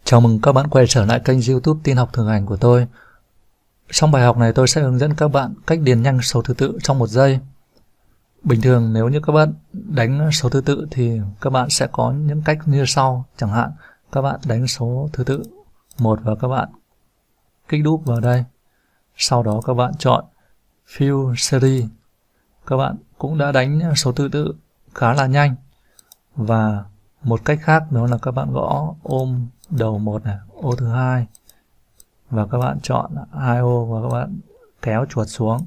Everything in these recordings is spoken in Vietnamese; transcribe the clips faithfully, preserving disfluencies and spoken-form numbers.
Chào mừng các bạn quay trở lại kênh YouTube Tin học thường hành của tôi. Trong bài học này tôi sẽ hướng dẫn các bạn cách điền nhanh số thứ tự trong một giây. Bình thường nếu như các bạn đánh số thứ tự thì các bạn sẽ có những cách như sau. Chẳng hạn các bạn đánh số thứ tự một và các bạn kích đúp vào đây. Sau đó các bạn chọn Fill Series. Các bạn cũng đã đánh số thứ tự khá là nhanh. Và một cách khác đó là các bạn gõ ôm đầu một này, ô thứ hai, và các bạn chọn hai ô và các bạn kéo chuột xuống.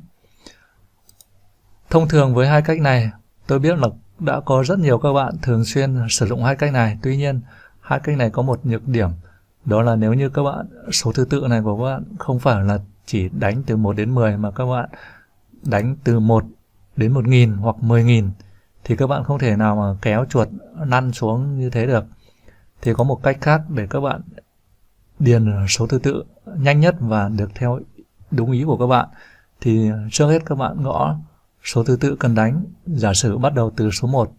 Thông thường với hai cách này, tôi biết là đã có rất nhiều các bạn thường xuyên sử dụng hai cách này. Tuy nhiên, hai cách này có một nhược điểm, đó là nếu như các bạn số thứ tự này của các bạn không phải là chỉ đánh từ một đến mười mà các bạn đánh từ một đến một nghìn hoặc mười nghìn thì các bạn không thể nào mà kéo chuột lăn xuống như thế được. Thì có một cách khác để các bạn điền số thứ tự nhanh nhất và được theo đúng ý của các bạn. Thì trước hết các bạn gõ số thứ tự cần đánh, giả sử bắt đầu từ số một.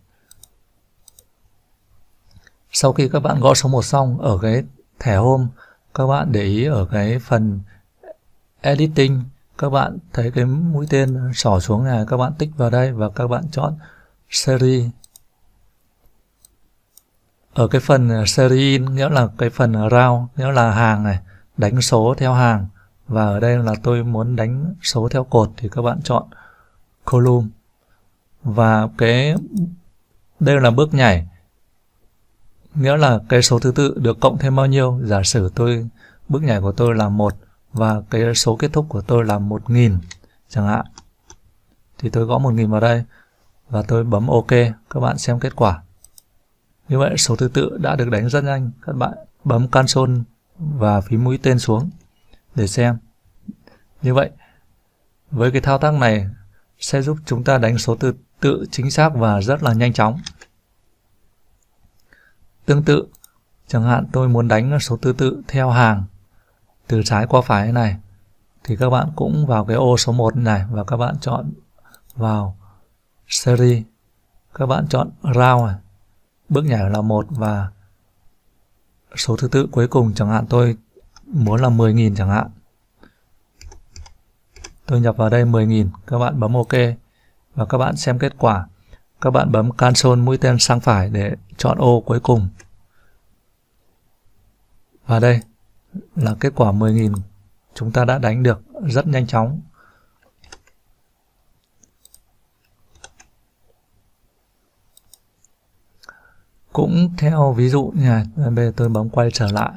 Sau khi các bạn gõ số một xong, ở cái thẻ Home, các bạn để ý ở cái phần Editing, các bạn thấy cái mũi tên xỏ xuống này, các bạn tích vào đây và các bạn chọn Series. Ở cái phần Series nghĩa là cái phần round, nghĩa là hàng này, đánh số theo hàng. Và ở đây là tôi muốn đánh số theo cột thì các bạn chọn Column. Và cái đây là bước nhảy, nghĩa là cái số thứ tự được cộng thêm bao nhiêu. Giả sử tôi bước nhảy của tôi là một và cái số kết thúc của tôi là một nghìn chẳng hạn. Thì tôi gõ một nghìn vào đây và tôi bấm OK, các bạn xem kết quả. Như vậy số thứ tự đã được đánh rất nhanh. Các bạn bấm Ctrl và phím mũi tên xuống để xem. Như vậy với cái thao tác này sẽ giúp chúng ta đánh số thứ tự chính xác và rất là nhanh chóng. Tương tự, chẳng hạn tôi muốn đánh số thứ tự theo hàng từ trái qua phải này, thì các bạn cũng vào cái ô số một này và các bạn chọn vào Series. Các bạn chọn Round này, bước nhảy là một và số thứ tự cuối cùng, chẳng hạn tôi muốn là mười nghìn chẳng hạn. Tôi nhập vào đây mười nghìn, các bạn bấm OK và các bạn xem kết quả. Các bạn bấm Ctrl mũi tên sang phải để chọn ô cuối cùng. Và đây là kết quả mười nghìn chúng ta đã đánh được rất nhanh chóng. Cũng theo ví dụ như này, bây giờ tôi bấm quay trở lại.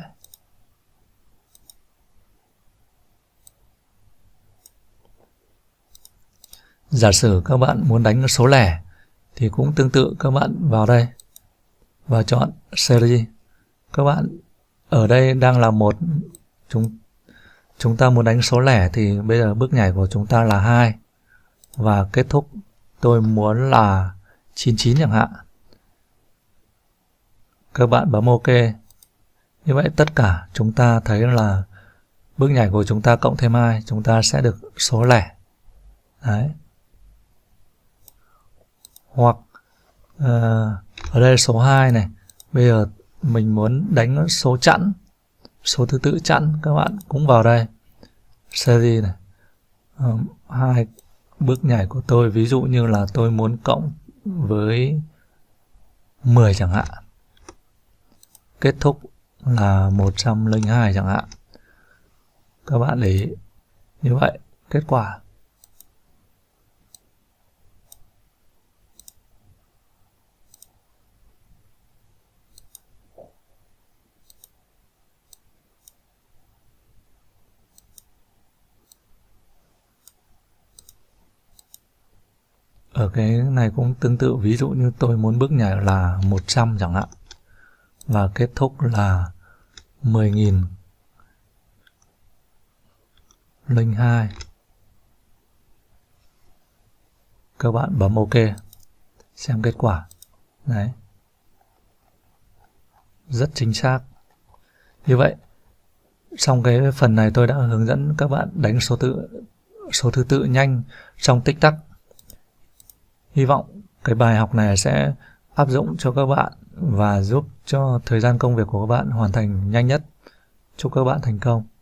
Giả sử các bạn muốn đánh số lẻ thì cũng tương tự, các bạn vào đây và chọn Series. Các bạn ở đây đang là một, chúng chúng ta muốn đánh số lẻ thì bây giờ bước nhảy của chúng ta là hai và kết thúc tôi muốn là chín mươi chín chẳng hạn. Các bạn bấm OK. Như vậy tất cả chúng ta thấy là bước nhảy của chúng ta cộng thêm hai, chúng ta sẽ được số lẻ. Đấy. Hoặc uh, ở đây số hai này, bây giờ mình muốn đánh số chẵn, số thứ tự chẵn, các bạn cũng vào đây Series này. Uh, hai bước nhảy của tôi ví dụ như là tôi muốn cộng với mười chẳng hạn, kết thúc là một trăm lẻ hai chẳng hạn. Các bạn để ý. Như vậy kết quả ở cái này cũng tương tự. Ví dụ như tôi muốn bước nhảy là một trăm chẳng hạn và kết thúc là mười nghìn lẻ hai. Các bạn bấm OK, xem kết quả. Đấy, rất chính xác. Như vậy trong cái phần này tôi đã hướng dẫn các bạn đánh số tự số thứ tự nhanh trong tích tắc. Hy vọng cái bài học này sẽ áp dụng cho các bạn và giúp cho thời gian công việc của các bạn hoàn thành nhanh nhất. Chúc các bạn thành công.